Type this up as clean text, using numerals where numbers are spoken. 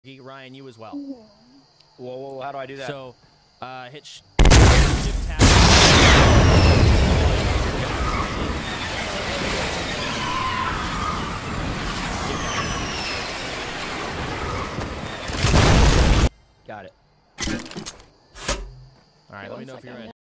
Ryan, you as well. Whoa, how do I do that? So, hit shift tab. Got it. All right, let me know if you're in.